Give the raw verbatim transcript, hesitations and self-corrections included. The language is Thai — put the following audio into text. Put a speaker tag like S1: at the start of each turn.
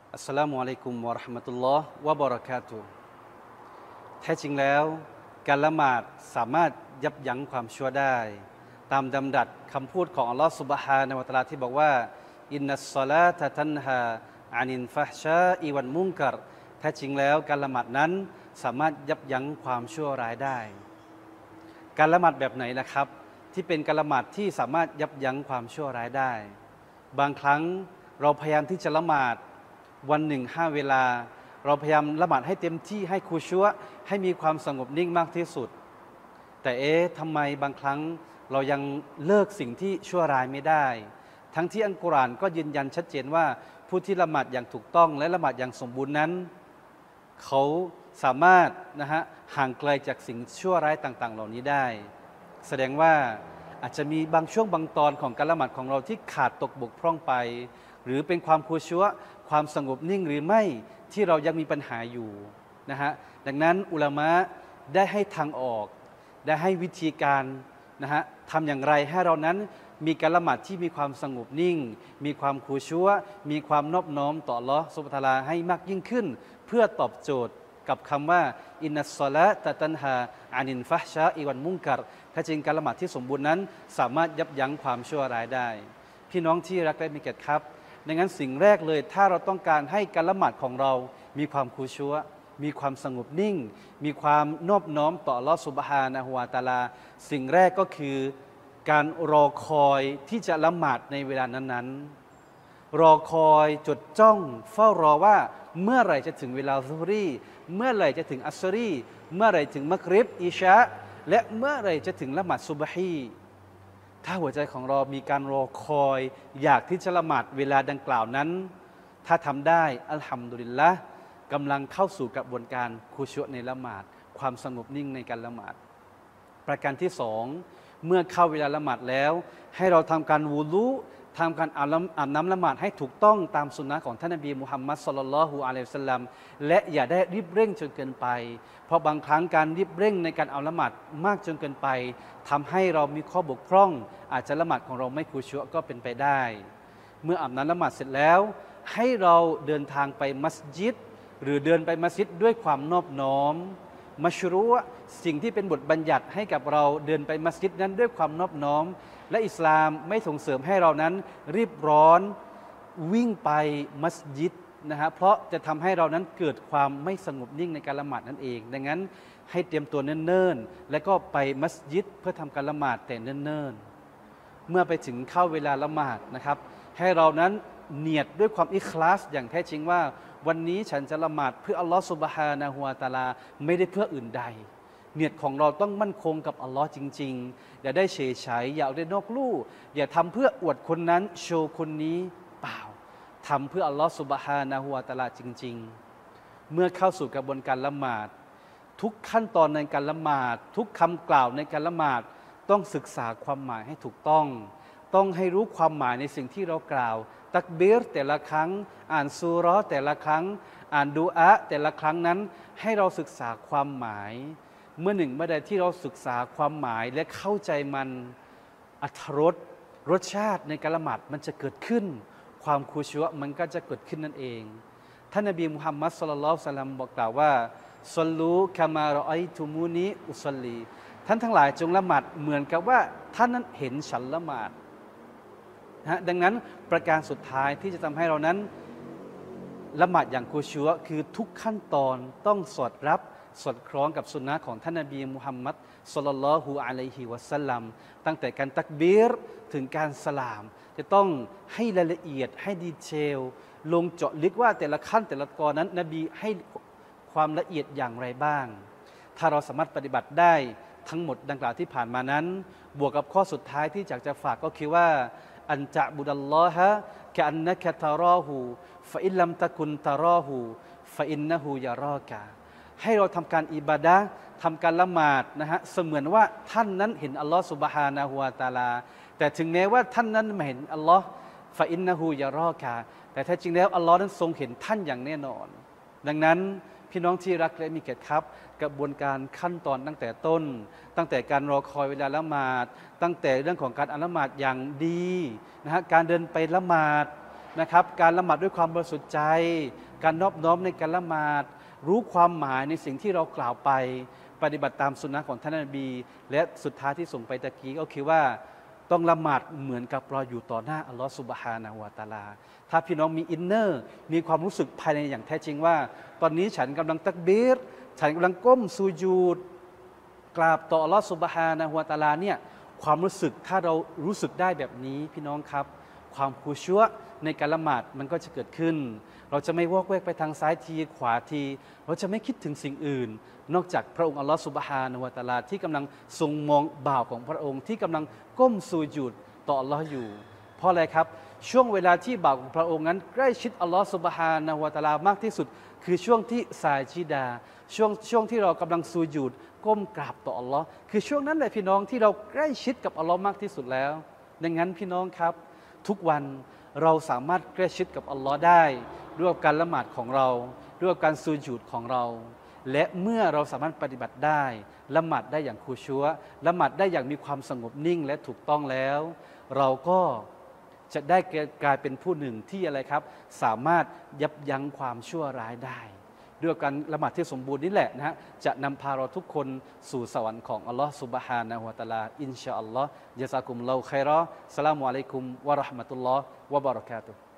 S1: อัสสลามุอะลัยกุมวะเราะห์มะตุลลอฮ์วะบะเราะกาตุฮ์แท้จริงแล้วการละหมาดสามารถยับยั้งความชั่วได้ตามดำรัสคำพูดของอัลลอฮ์ซุบฮานะฮูวะตะอาลาที่บอกว่าอินนัสศอลาตะตันฮาอานิลฟะฮ์ชาอิวัลมุนกัรแท้จริงแล้วการละหมาดนั้นสามารถยับยั้งความชั่วร้ายได้การละหมาดแบบไหนล่ะครับที่เป็นการละหมาดที่สามารถยับยั้งความชั่วร้ายได้บางครั้งเราพยายามที่จะละหมาดวันหนึ่งห้าเวลาเราพยายามละหมาดให้เต็มที่ให้คุชัวให้มีความสงบนิ่งมากที่สุดแต่เอ๊ะทำไมบางครั้งเรายังเลิกสิ่งที่ชั่วร้ายไม่ได้ทั้งที่อัลกุรอานก็ยืนยันชัดเจนว่าผู้ที่ละหมาดอย่างถูกต้องและละหมาดอย่างสมบูรณ์นั้นเขาสามารถนะฮะห่างไกลจากสิ่งชั่วร้ายต่างๆเหล่านี้ได้แสดงว่าอาจจะมีบางช่วงบางตอนของการละหมาดของเราที่ขาดตกบกพร่องไปหรือเป็นความคุชัวความสงบนิ่งหรือไม่ที่เรายังมีปัญหาอยู่นะฮะดังนั้นอุลามะได้ให้ทางออกได้ให้วิธีการนะฮะทำอย่างไรให้เรานั้นมีการละหมาดที่มีความสงบนิ่งมีความคุชัวมีความนอบน้อมต่ออัลเลาะห์ซุบฮานะฮูวะตะอาลาให้มากยิ่งขึ้นเพื่อตอบโจทย์กับคำว่าอินนัสศอลาตะตันฮาอานิลฟะฮ์ชาอิวัลมุนกัรแท้จริงการละหมาดที่สมบูรณ์นั้นสามารถยับยั้งความชั่วร้ายได้พี่น้องที่รักและมีเกียรติครับดังนั้นสิ่งแรกเลยถ้าเราต้องการให้การละหมาดของเรามีความคุชัวมีความสงบนิ่งมีความนอบน้อมต่ออัลเลาะห์ซุบฮานะฮูวะตะอาลาสิ่งแรกก็คือการรอคอยที่จะละหมาดในเวลานั้นๆรอคอยจดจ้องเฝ้ารอว่าเมื่อไหร่จะถึงเวลาซุฮรีเมื่อไหร่จะถึงอัสซอรีเมื่อไหร่ถึงมักริบอิชาและเมื่อไหร่จะถึงละหมาดซุบฮีถ้าหัวใจของเรามีการรอคอยอยากที่จะละหมาดเวลาดังกล่าวนั้นถ้าทำได้อัลฮัมดุลิลละห์กำลังเข้าสู่กระบวนการคุชัวในละหมาดความสงบนิ่งในการละหมาดประการที่สองเมื่อเข้าเวลาละหมาดแล้วให้เราทำการวูลุทำการอาบน้ำละหมาดให้ถูกต้องตามสุนนะของท่านนบีมุฮัมมัดศ็อลลัลลอฮุอะลัยฮิวะซัลลัมและอย่าได้รีบเร่งจนเกินไปเพราะบางครั้งการรีบเร่งในการเอาละหมาดมากจนเกินไปทำให้เรามีข้อบกพร่องอาจจะละหมาดของเราไม่คุชัวก็เป็นไปได้เมื่ออาบน้ำละหมาดเสร็จแล้วให้เราเดินทางไปมัสยิดหรือเดินไปมัสยิดด้วยความนอบน้อมมัชรูอ์สิ่งที่เป็นบทบัญญัติให้กับเราเดินไปมัสยิดนั้นด้วยความนอบน้อมและอิสลามไม่ส่งเสริมให้เรานั้นรีบร้อนวิ่งไปมัสยิดนะฮะเพราะจะทำให้เรานั้นเกิดความไม่สงบนิ่งในการละหมาดนั่นเองดังนั้นให้เตรียมตัวเนิ่นๆและก็ไปมัสยิดเพื่อทำการละหมาดแต่เนิ่นๆเมื่อไปถึงเข้าเวลาละหมาดนะครับให้เรานั้นเนียดด้วยความอิคลาสอย่างแท้จริงว่าวันนี้ฉันจะละหมาดเพื่ออัลลอฮฺซุบฮานะฮูวะตะอาลาไม่ได้เพื่ออื่นใดเนียดของเราต้องมั่นคงกับอัลลอฮ์จริงๆอย่าได้เฉยเฉยอย่าได้นอกลู่อย่าทำเพื่ออวดคนนั้นโชว์คนนี้เปล่าทำเพื่ออัลลอฮ์ซุบฮานะฮูวะตะอาลาจริงๆเมื่อเข้าสู่กระบวนการละหมาดทุกขั้นตอนในการละหมาดทุกคำกล่าวในการละหมาดต้องศึกษาความหมายให้ถูกต้องต้องให้รู้ความหมายในสิ่งที่เรากล่าวตักบีรแต่ละครั้งอ่านซูเราะห์แต่ละครั้งอ่านดุอาแต่ละครั้งนั้นให้เราศึกษาความหมายเมื่อหนึ่งเมื่อใดที่เราศึกษาความหมายและเข้าใจมันอรรถรสรสชาติในการละหมาดมันจะเกิดขึ้นความคุชัวมันก็จะเกิดขึ้นนั่นเองท่านนบีมุฮัมมัดศ็อลลัลลอฮุอะลัยฮิวะซัลลัมบอกกล่าวว่าศ็อลลูกะมารออัยตุมูนีอุศอลลีท่านทั้งหลายจงละหมาดเหมือนกับว่าท่านนั้นเห็นฉันละหมาดนะดังนั้นประการสุดท้ายที่จะทำให้เรานั้นละหมาดอย่างคุชัวคือทุกขั้นตอนต้องสอดรับสอดคล้องกับสุนนะของท่านนบีมุฮัมมัดศ็อลลัลลอฮุอะลัยฮิวะซัลลัมตั้งแต่การตักบีรถึงการสลามจะต้องให้รายละเอียดให้ดีเทลลงเจาะลึกว่าแต่ละขั้นแต่ละตอนนั้นนบีให้ความละเอียดอย่างไรบ้างถ้าเราสามารถปฏิบัติได้ทั้งหมดดังกล่าวที่ผ่านมานั้นบวกกับข้อสุดท้ายที่อยากจะฝากก็คือว่าอันจะบุดัลลอฮะกะอันนะกะตะรอฮูฟะอินลัมตะกุนตะรอฮูฟะอินนะฮูยะรอกะให้เราทำการอิบาดะห์ทำการละหมาดนะฮะเสมือนว่าท่านนั้นเห็นอัลลอฮฺซุบฮานะฮูวะตะอาลาแต่ถึงแม้ว่าท่านนั้นไม่เห็นอัลลอฮฺฟะอินนะฮูยะรอกะแต่แท้จริงแล้วอัลลอฮฺนั้นทรงเห็นท่านอย่างแน่นอนดังนั้นพี่น้องที่รักและมีเกียรติครับกระบวนการขั้นตอนตั้งแต่ต้นตั้งแต่การรอคอยเวลาละหมาดตั้งแต่เรื่องของการอ่านละหมาดอย่างดีนะฮะการเดินไปละหมาดนะครับการละหมาดด้วยความบริสุทธิ์ใจ การนอบน้อมในการละหมาดรู้ความหมายในสิ่งที่เรากล่าวไปปฏิบัติตามสุนนะของท่านนบีและสุดท้ายที่ส่งไปตะกี้ก็คือว่าต้องละหมาดเหมือนกับเราอยู่ต่อหน้าอัลลอฮฺซุบฮานะฮูวะตะอาลาถ้าพี่น้องมีอินเนอร์มีความรู้สึกภายในอย่างแท้จริงว่าตอนนี้ฉันกำลังตักบีรฉันกำลังก้มซูญูดกราบต่ออัลลอฮฺซุบฮานะฮูวะตะอาลาเนี่ยความรู้สึกถ้าเรารู้สึกได้แบบนี้พี่น้องครับความคูชัวในการละหมาดมันก็จะเกิดขึ้นเราจะไม่วอกแวกไปทางซ้ายทีขวาทีเราจะไม่คิดถึงสิ่งอื่นนอกจากพระองค์อัลลอฮฺซุบฮานะฮูวะตะอาลาที่กำลังทรงมองบ่าวของพระองค์ที่กำลังก้มซูญูดต่ออัลลอฮ์อยู่เพราะอะไรครับช่วงเวลาที่บ่าวของพระองค์นั้นใกล้ชิดอัลลอฮฺซุบฮานะฮูวะตะอาลามากที่สุดคือช่วงที่ซาจิดาช่วงช่วงที่เรากำลังซูญูดก้มกราบต่ออัลลอฮ์คือช่วงนั้นแหละพี่น้องที่เราใกล้ชิดกับอัลลอฮ์มากที่สุดแล้วดังนั้นพี่น้องครับทุกวันเราสามารถใกล้ชิดกับอัลลอฮ์ได้ด้วยการละหมาดของเราด้วยการซูญูดของเราและเมื่อเราสามารถปฏิบัติได้ละหมาดได้อย่างคูชัวละหมาดได้อย่างมีความสงบนิ่งและถูกต้องแล้วเราก็จะได้กลายเป็นผู้หนึ่งที่อะไรครับสามารถยับยั้งความชั่วร้ายได้ด้วยการละหมาดที่สมบูรณ์นี่แหละนะฮะจะนำพาเราทุกคนสู่สวรรค์ของอัลลอฮฺซุบฮานะฮูวะตะอาลาอินชาอัลลอฮ์ยะซากุมุลลอฮุค็อยรอสสลามุอะลัยกุมวะเราะห์มะตุลลอฮ์วะบะเราะกาตุฮ์